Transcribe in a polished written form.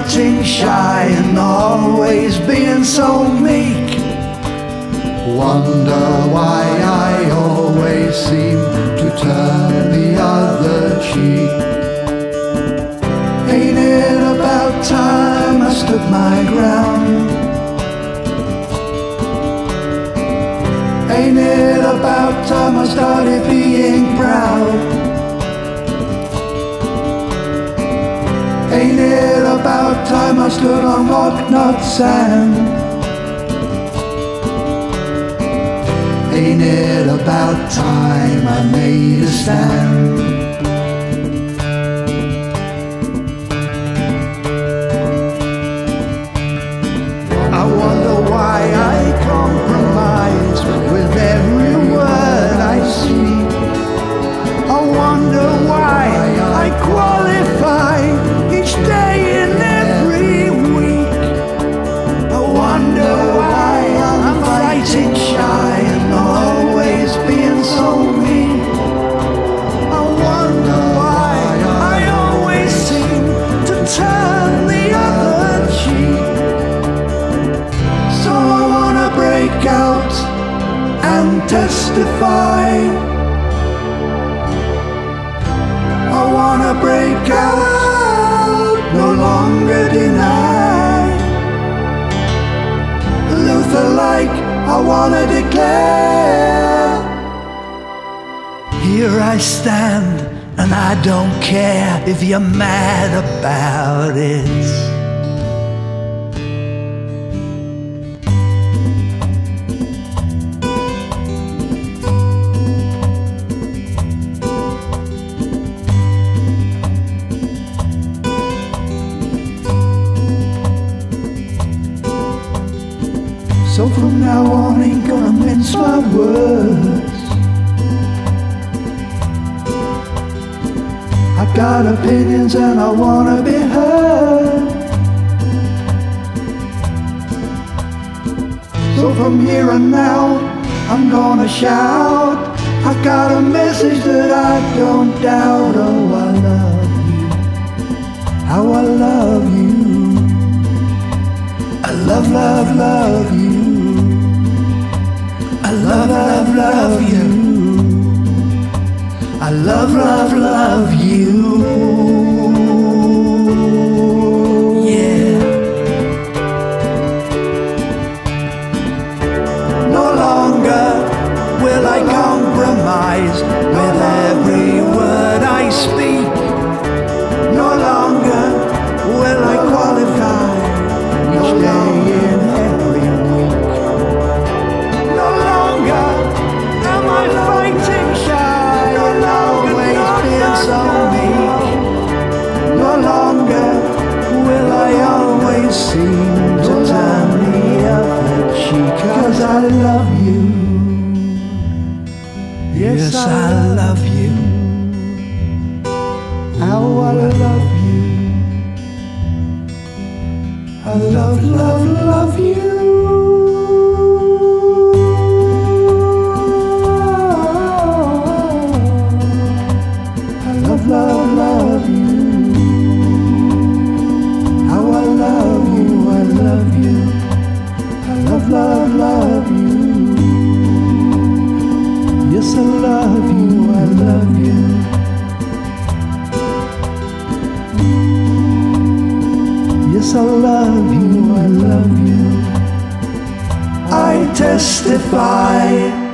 fighting shy and always being so meek. Wonder why I always seem to turn the other cheek. Ain't it about time I stood my ground? Ain't it about time I started being proud? Ain't it about time I stood on rock, not sand? Ain't it about time I made a stand? I wonder why I compromise with every word I speak. I wonder why I qualify each day and every week. I wonder why I'm fighting shy and always being so mean. I wonder why I always seem to turn the other cheek. So I wanna break out and testify. I wanna break out, no longer deny. Luther-like, I wanna declare. Here I stand, and I don't care if you're mad about it. So from now on, ain't gonna mince my words. I got opinions and I wanna be heard. So from here and now, I'm gonna shout. I got a message that I don't doubt. Oh, I love you. How I love you. I love, love, love you. I love, love, love you. I love, love, love you. Yeah. No longer will I compromise with every word I speak. No longer will I qualify each day in every week. No longer am I fighting shy and always being so meek. No longer will I always seem to turn the other cheek. 'Cause I love you. Yes, I love you. How I love you. I love, love, love you. I love, love, love you. How I love you, I love you. I love, love, love you. Yes, I love you, I love you. Yes, I love you, I love you. I testify.